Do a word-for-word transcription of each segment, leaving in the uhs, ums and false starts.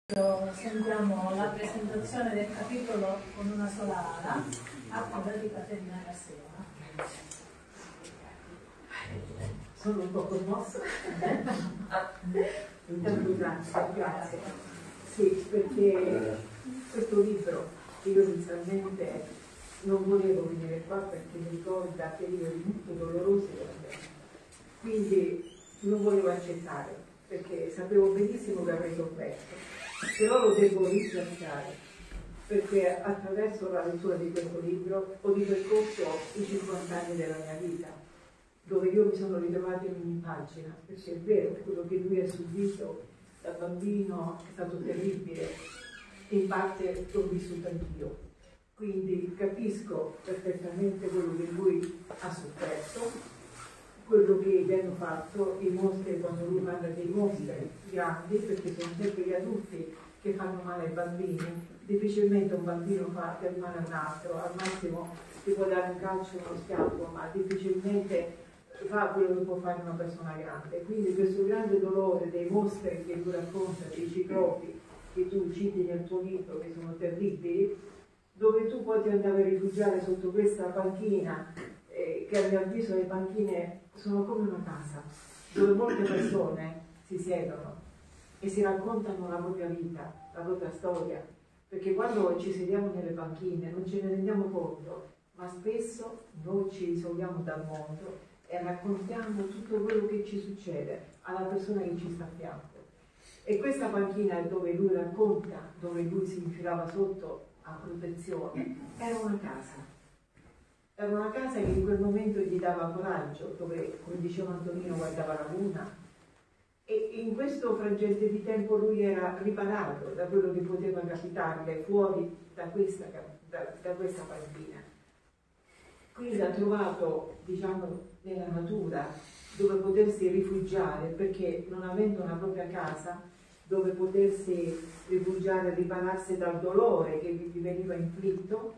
Sentiamo la presentazione del capitolo con una sola ala a cura di Caterina Cassella. Sono un po' commossa. Intanto grazie, grazie. Sì, perché questo libro io inizialmente non volevo venire qua perché mi ricorda periodi molto dolorosi per me. Quindi non volevo accettare perché sapevo benissimo che avrei sofferto. Però lo devo ringraziare perché attraverso la lettura di questo libro ho ripercorso i cinquanta anni della mia vita, dove io mi sono ritrovata in ogni pagina, perché è vero, quello che lui ha subito da bambino è stato terribile, in parte l'ho vissuto anch'io, quindi capisco perfettamente quello che lui ha sofferto, quello che gli hanno fatto, i mostri, quando lui parla dei mostri grandi, perché sono sempre gli adulti che fanno male ai bambini, difficilmente un bambino fa del male a un altro, al massimo ti può dare un calcio o uno schiaffo, ma difficilmente fa quello che può fare una persona grande. Quindi questo grande dolore dei mostri che tu racconta, dei ciclopi che tu citi nel tuo libro, che sono terribili, dove tu puoi andare a rifugiare sotto questa panchina, eh, che a mio avviso le panchine sono come una casa, dove molte persone si siedono e si raccontano la propria vita, la propria storia, perché quando ci sediamo nelle panchine non ce ne rendiamo conto, ma spesso noi ci isoliamo dal mondo e raccontiamo tutto quello che ci succede alla persona che ci sta a fianco. E questa panchina dove lui racconta, dove lui si infilava sotto a protezione, era una casa. Era una casa che in quel momento gli dava coraggio, dove, come diceva Antonino, guardava la luna. E in questo frangente di tempo lui era riparato da quello che poteva capitarle fuori da questa, da, da questa panchina. Quindi ha trovato, diciamo, nella natura dove potersi rifugiare, perché non avendo una propria casa, dove potersi rifugiare, ripararsi dal dolore che gli veniva inflitto,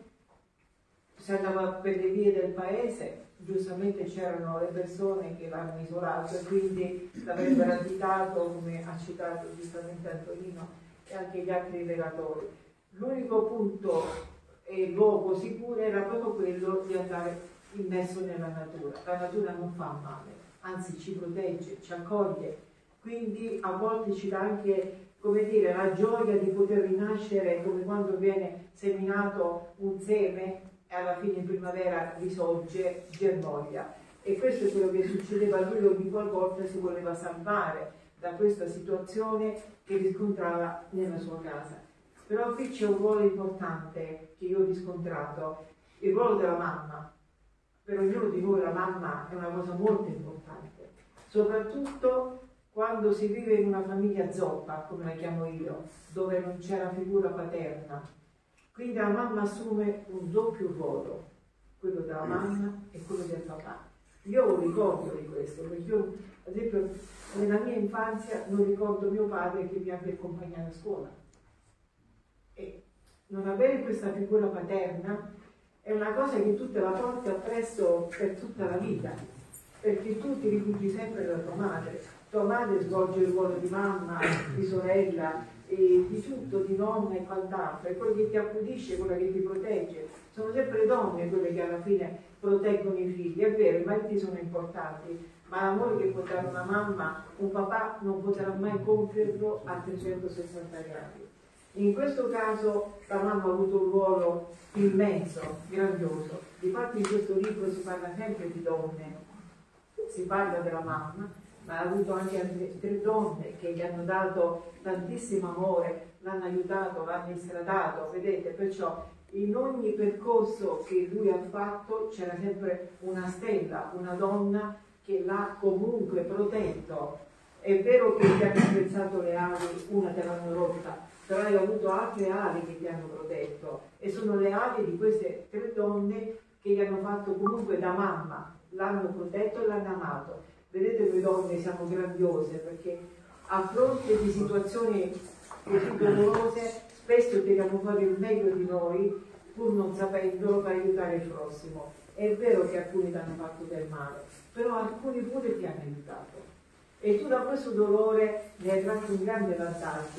si andava per le vie del paese, giustamente c'erano le persone che l'hanno isolato e quindi l'avrebbero additato, come ha citato giustamente Antonino e anche gli altri relatori. L'unico punto e luogo sicuro era proprio quello di andare immerso nella natura. La natura non fa male, anzi ci protegge, ci accoglie, quindi a volte ci dà anche, come dire, la gioia di poter rinascere, come quando viene seminato un seme e alla fine in primavera risorge, germoglia. E questo è quello che succedeva a lui, ogni qualvolta si voleva salvare da questa situazione che riscontrava nella sua casa. Però qui c'è un ruolo importante che io ho riscontrato, il ruolo della mamma. Per ognuno di noi la mamma è una cosa molto importante, soprattutto quando si vive in una famiglia zoppa, come la chiamo io, dove non c'è la figura paterna. Quindi la mamma assume un doppio ruolo, quello della mamma e quello del papà. Io ho un ricordo di questo, perché io, ad esempio, nella mia infanzia non ricordo mio padre che mi abbia accompagnato a scuola. E non avere questa figura paterna è una cosa che tu te la porti appresso per tutta la vita, perché tu ti rifugi sempre da tua madre. Tua madre svolge il ruolo di mamma, di sorella, e di tutto, di nonna e quant'altro, è quello che ti accudisce, quello che ti protegge. Sono sempre le donne quelle che alla fine proteggono i figli. È vero, i mariti sono importanti, ma l'amore che può dare una mamma, un papà non potrà mai compierlo a trecentosessanta gradi. In questo caso la mamma ha avuto un ruolo immenso, grandioso. Difatti in questo libro si parla sempre di donne, si parla della mamma, ma ha avuto anche tre donne che gli hanno dato tantissimo amore, l'hanno aiutato, l'hanno istradato, vedete, perciò in ogni percorso che lui ha fatto c'era sempre una stella, una donna che l'ha comunque protetto. È vero che gli hanno spezzato le ali, una te l'hanno rotta, però hai avuto altre ali che ti hanno protetto e sono le ali di queste tre donne che gli hanno fatto comunque da mamma, l'hanno protetto e l'hanno amato. Vedete, noi donne siamo grandiose perché a fronte di situazioni così dolorose spesso tiriamo fuori il meglio di noi pur non sapendolo per aiutare il prossimo. È vero che alcuni ti hanno fatto del male, però alcuni pure ti hanno aiutato e tu da questo dolore ne hai tratto un grande vantaggio,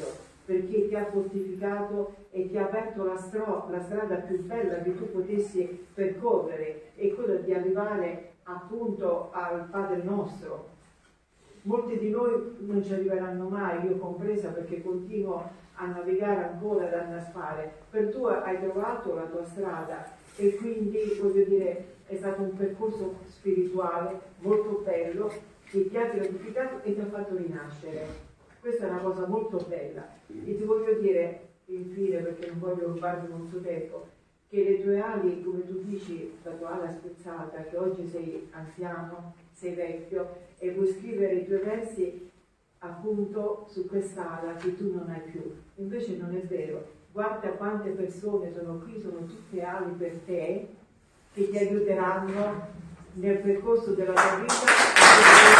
perché ti ha fortificato e ti ha aperto la, stro- la strada più bella che tu potessi percorrere, e quella di arrivare appunto al Padre nostro. Molti di noi non ci arriveranno mai, io compresa, perché continuo a navigare ancora, ad annaspare. Per tu hai trovato la tua strada, e quindi voglio dire è stato un percorso spirituale molto bello che ti ha gratificato e ti ha fatto rinascere. Questa è una cosa molto bella. E ti voglio dire infine, perché non voglio rubarti molto tempo, che le tue ali, come tu dici, la tua ala spezzata, che oggi sei anziano, sei vecchio e vuoi scrivere i tuoi versi appunto su quest'ala che tu non hai più. Invece non è vero. Guarda quante persone sono qui, sono tutte ali per te, che ti aiuteranno nel percorso della tua vita.